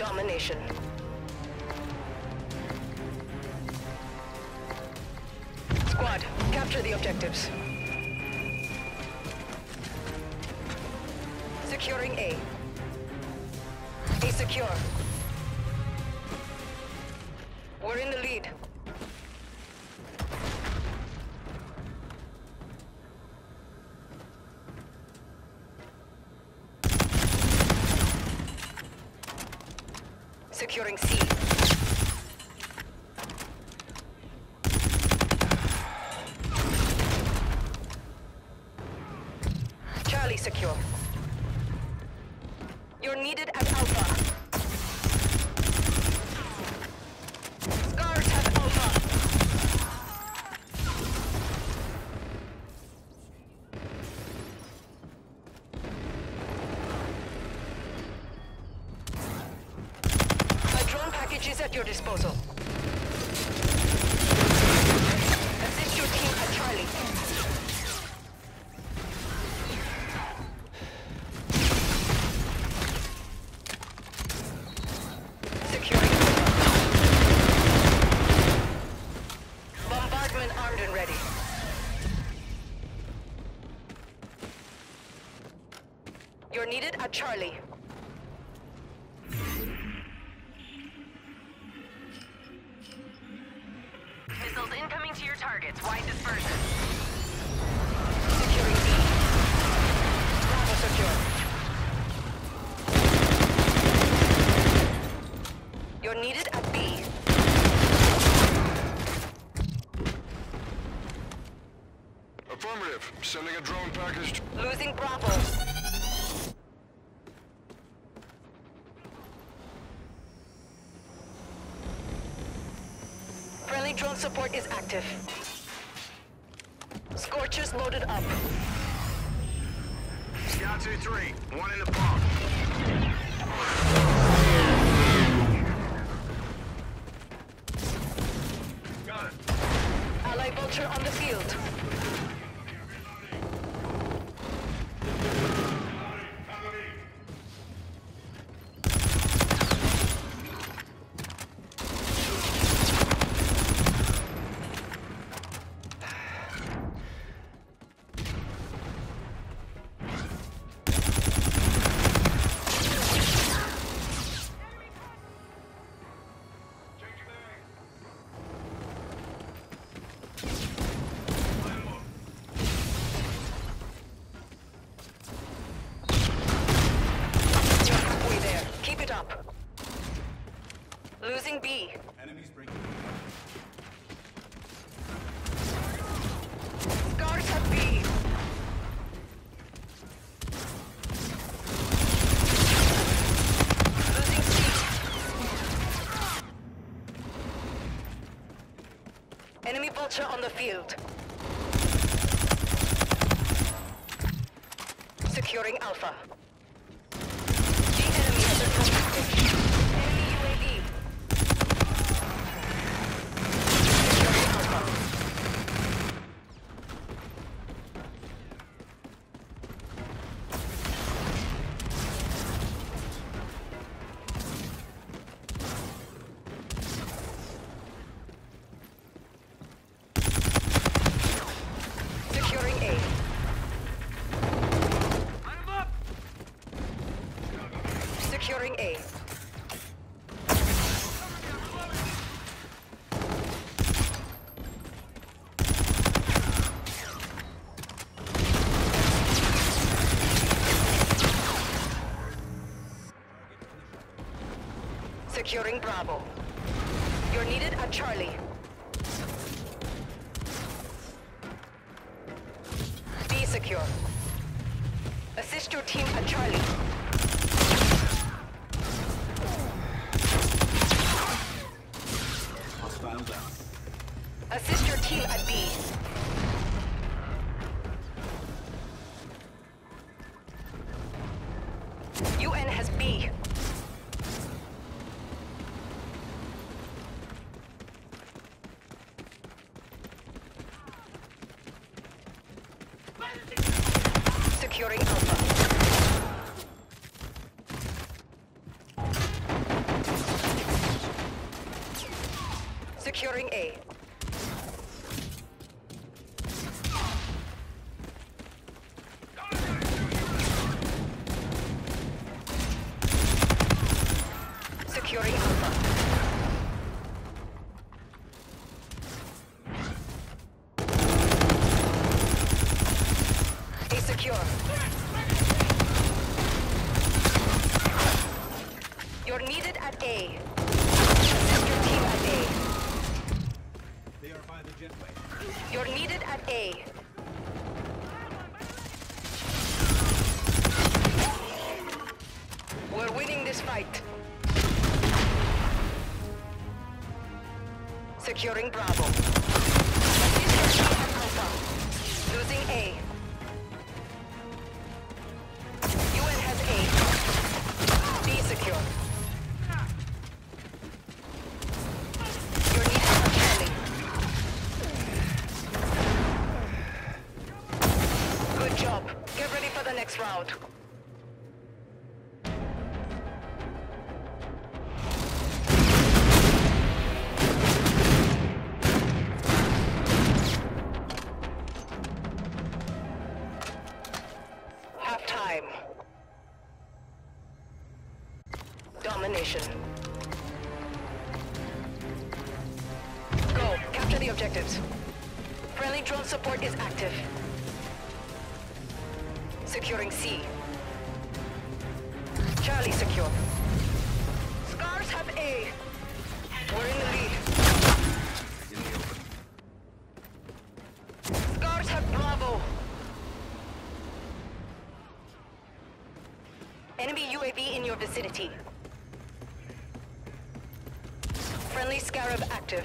domination. Squad, capture the objectives. Securing A. A secure. We're in the lead. Securing C. Charlie secure. You're needed at Alpha. Scars have Alpha. A drone package is at your disposal. Assist your team at Charlie. Securing bombardment armed and ready. You're needed at Charlie. Missiles incoming to your targets. Wide dispersion. Securing B. Bravo secure. You're needed at B. Affirmative. Sending a drone package. Losing Bravo. Friendly drone support is active. Scorchers loaded up. Scout 2-3. One in the park. Got it. Allied Vulture on the field. You're halfway there. Keep it up. Losing B. Enemies breaking. Scars have B. Losing C. Enemy Vulture on the field. Securing Alpha. The enemy has a drone package. Enemy UAV. Securing Alpha. Securing A. Securing A. Securing Bravo. You're needed at Charlie. B secure. Assist your team at Charlie. Hostile down. Assist your team at B. UN has B. Securing Alpha. secure. You're needed at A. Assist your team at A. They are by the jetway. You're needed at A. We're winning this fight. Securing Bravo. Assist your team at Alpha. Losing A. UN has A. B secure. You're needed at Charlie. Good job. Get ready for the next round. Half-time. Domination. Go. Capture the objectives. Friendly drone support is active. Securing C. Charlie secure. Scars have A. We're in the lead. Scars have Bravo. Enemy UAV in your vicinity. Friendly Scarab active.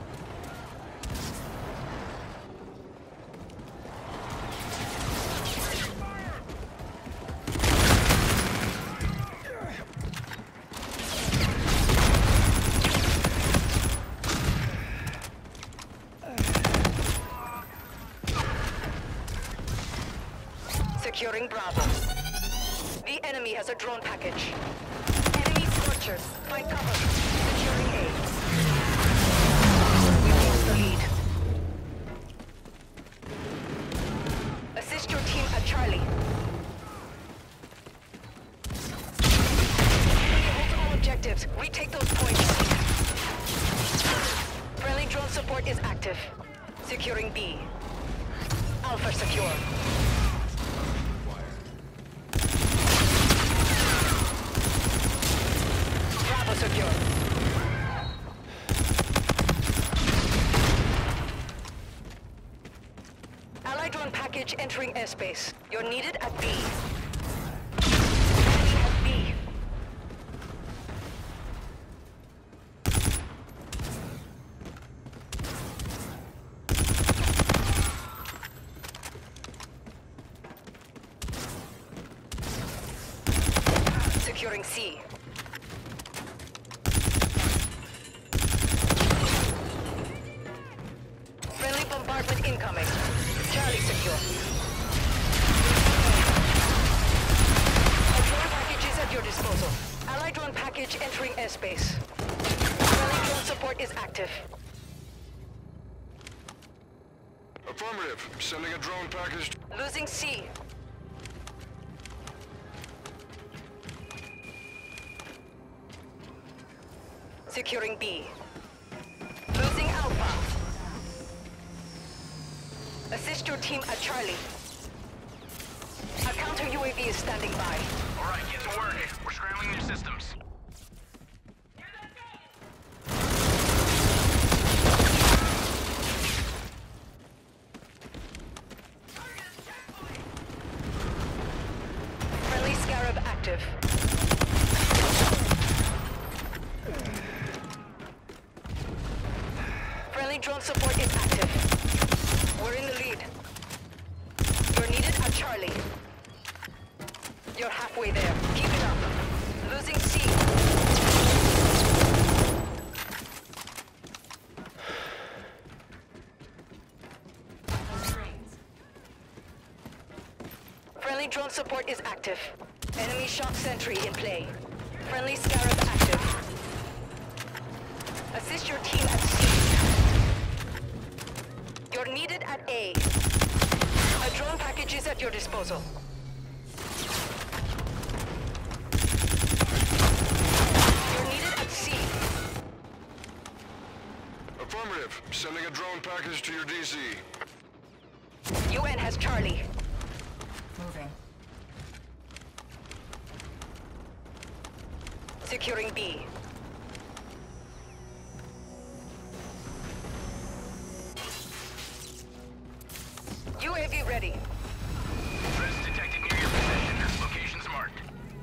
Securing Bravo. The enemy has a drone package. Enemy Scorchers. Find cover. Securing A. We've lost the lead. Assist your team at Charlie. Enemy holds all objectives. Retake those points. Friendly drone support is active. Securing B. Alpha secure. Bravo secure. Allied drone package entering airspace. You're needed at B. Enemy at B. Securing C. Friendly bombardment incoming. Charlie secure. A drone package is at your disposal. Allied drone package entering airspace. Friendly drone support is active. Affirmative. Sending a drone package. Losing C. Securing B. Losing Alpha. Assist your team at Charlie. A counter UAV is standing by. All right, get to work. We're scrambling their systems. Friendly Scarab active. Friendly drone support is active. We're in the lead. You're needed at Charlie. You're halfway there. Keep it up. Losing C. Friendly drone support is active. Enemy shock sentry in play. Friendly Scarab active. Assist your team at C. You're needed at A. A drone package is at your disposal. You're needed at C. Affirmative. Sending a drone package to your DC. UN has Charlie. Moving. Securing B. UAV ready. Threats detected near your position. Locations marked.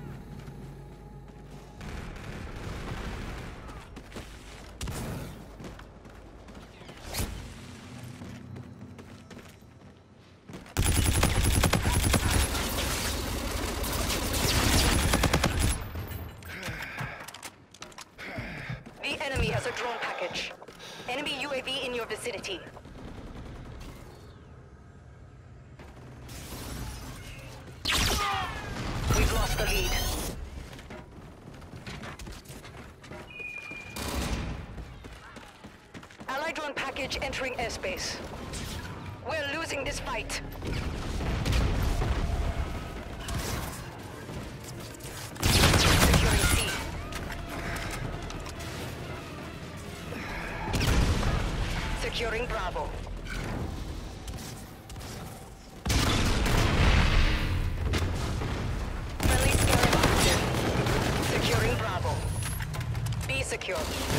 The enemy has a drone package. Enemy UAV in your vicinity. We've lost the lead. Allied drone package entering airspace. We're losing this fight. Securing C. Securing Bravo. Friendly scanner active. Securing Bravo. B secure.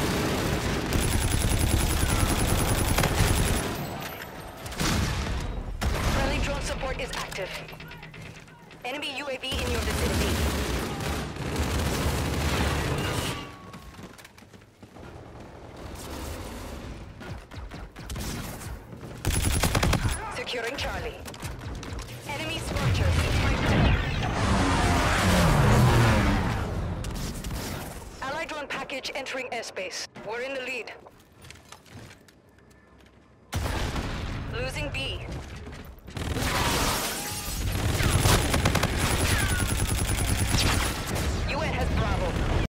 Friendly drone support is active. Enemy UAV in your vicinity. Securing Charlie. Enemy Scorchers. Allied drone package entering airspace. We're in the lead. Losing B.